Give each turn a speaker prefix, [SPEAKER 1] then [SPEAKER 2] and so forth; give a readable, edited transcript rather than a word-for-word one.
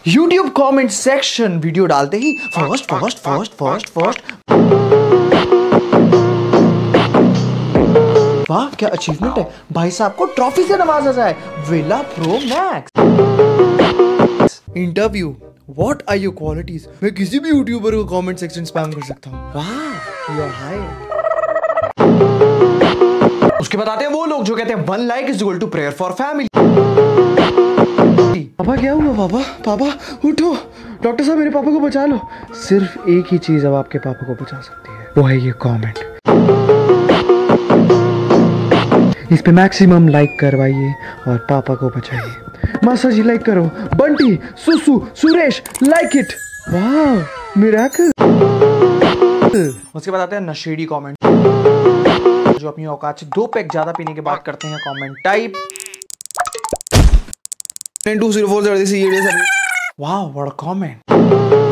[SPEAKER 1] YouTube comment section video डालते ही first. वाह क्या अचीवमेंट है, भाई साहब को ट्रॉफी से नवाजा जाए। Villa pro max. Interview, what are your qualities. मैं किसी भी यूट्यूबर को कमेंट सेक्शन स्पैम कर सकता हूँ। वाह यू आर हाई। उसके बाद आते हैं वो लोग जो कहते हैं 1 like is equal to prayer for family. पापा क्या हुआ, पापा उठो, डॉक्टर साहब मेरे पापा को बचा लो। सिर्फ एक ही चीज अब आपके पापा को बचा सकती है, वो है ये कमेंट। इस पे मैक्सिमम लाइक करवाइए और पापा को बचाइए। मासा जी लाइक करो, बंटी, सुसु, सुरेश लाइक इट। वाह मिरेकल। उसके बाद आते हैं नशेड़ी कमेंट, जो अपनी औकात से 2 पैक ज्यादा पीने के बाद करते हैं कमेंट टाइप 204 वाह व्हाट अ कमेंट।